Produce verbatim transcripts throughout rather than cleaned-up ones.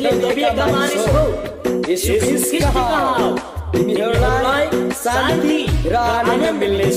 तिमीले दबिएका मानिस हो येशू ख्रीष्टका हौ तिमीहरूलाई शान्ति र आनन्द मिल्नेछ।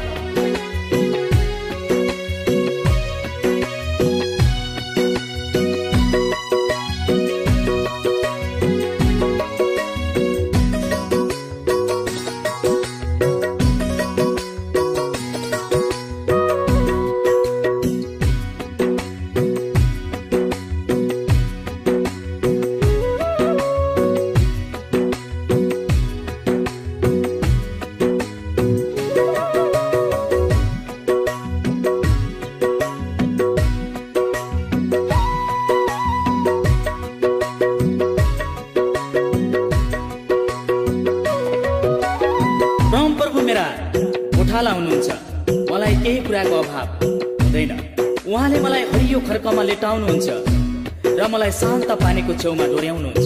मलाई केही कुराको अभाव हुँदैन। उहाँले मलाई हरियो खर्कमा लेटाउनुहुन्छ र मलाई शान्त पानीको छेउमा डोर्याउनुहुन्छ।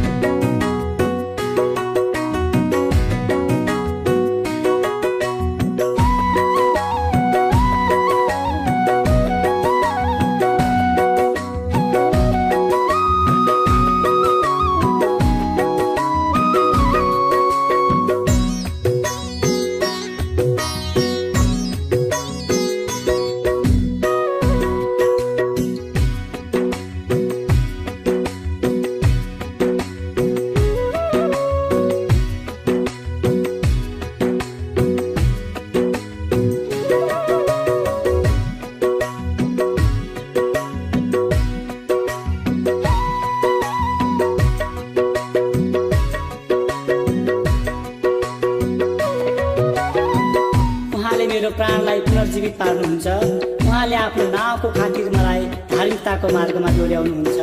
प्राणलाई पुनर्जीवित पार्नुहुन्छ। उहाँले आफ्नो नाउँको खातिर मलाई धार्मिकताको मार्गमा डोर्याउनुहुन्छ।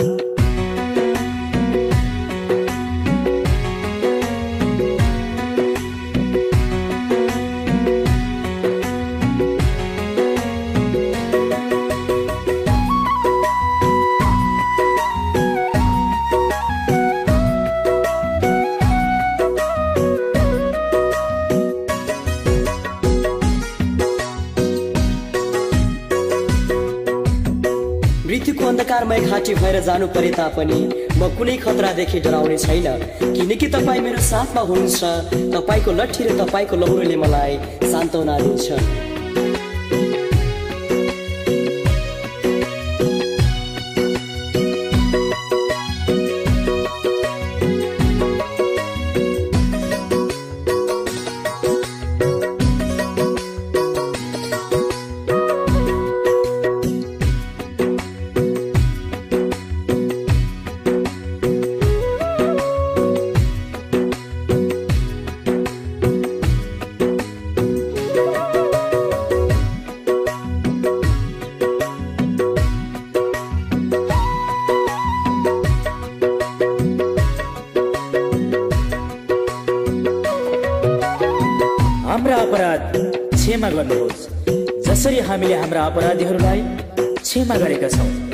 मृत्युको अन्धकारमय घाटी भएर जानु परे तापनि म कुनै खतरादेखि डराउने छैन, किनकि तपाईँ मेरो साथमा हुनुहुन्छ। तपाईँको लट्ठी र तपाईँको लौरोले मलाई सान्त्वना दिन्छ। हाम्रा अपराध क्षमा गर्नुहोस् जसरी हामीले हाम्रा अपराधीहरूलाई क्षमा गरेका छौँ।